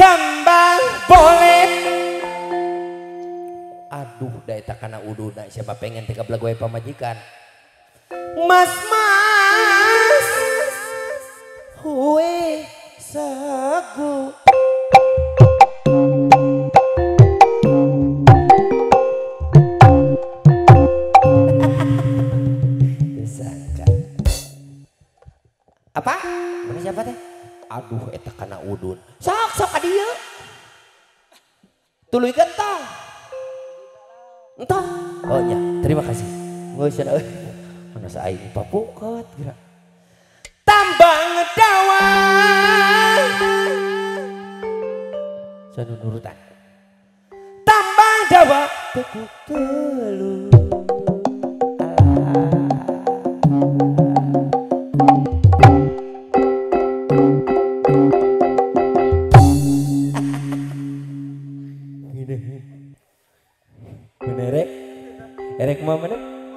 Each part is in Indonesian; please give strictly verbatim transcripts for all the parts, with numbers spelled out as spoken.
kembang boleh. Aduh, daya takana udu nak siapa pengen tiga belagu pamajikan. Mas mas, hue sagu. Disangka. Apa? Mana siapa teh? Aduh, eta kana udun. Sok sok adieu. Tuluy gentong. Entah. Oh ya, terima kasih. Nggak usah euy. Mana saing papukot geura. Tambang dawa. Sanu nurutan. Tambang dawa tekuk telu. Erek, erek mau mana?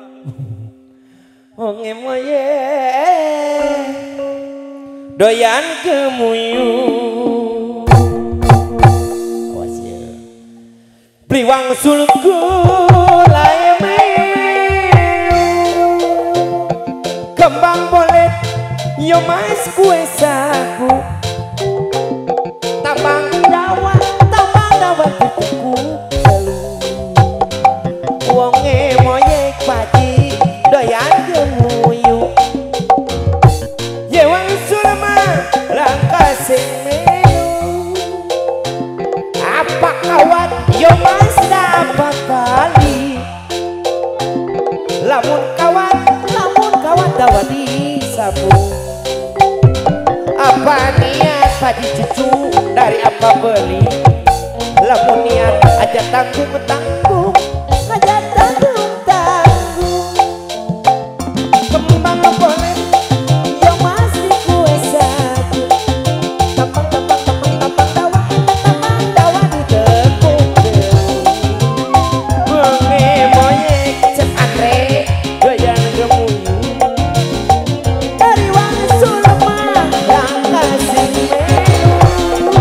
Onge moye, doyan kemuyu. Awas ya. Priwang sulku laeme, kembang bolet, yo mas kue sagu. Tambang dawa, tambang dawa tutuku. Wonge moyek paji doyan gemuyu Yewang sulma langka sing melu apa kawat yo mas dapat kali lamun kawat lamun kawat dawat disabung apa niat paji cucu dari apa beli lamun niat aja tanggung tanggung aja tanggung tanggung kembang boleh yang masih kue sagu tampang tampang tampang tampang dawa tampang dawa di tepung bunge moyek cek andre doyan gemuyu dari wang sulma yang kasih melu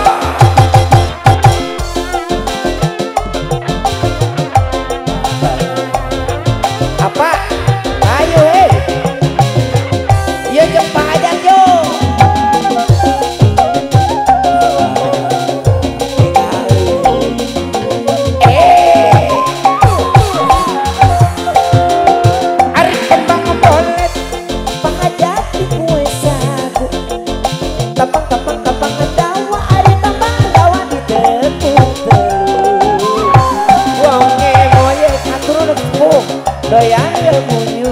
apa? Ayo hei, iya jempah aja yo. Eh, ari kembang bolet, pangajati kue sagu. Tapang tapang tapang dawa, ari tambang dawa di tepung telu. Wonge moyek atur repuk. Doyan gemuyu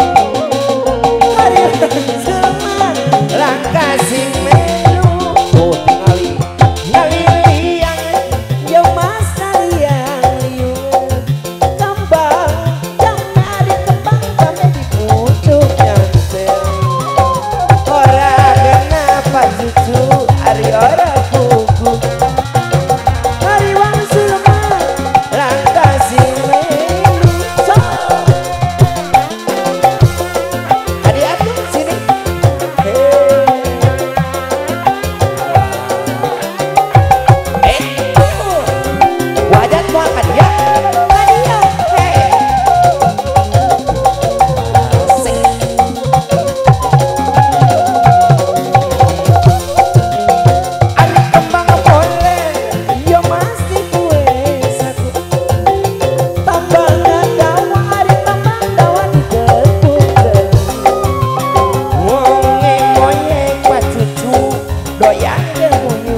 hari seman langka sing melu tuh tingali ngali liang yo mas liang liung kembang jamnya di kembang sampai di pucuk nyantel ora kenapa cucu ari ora pugu hari wang sulma langka sing melu doyan gemuyu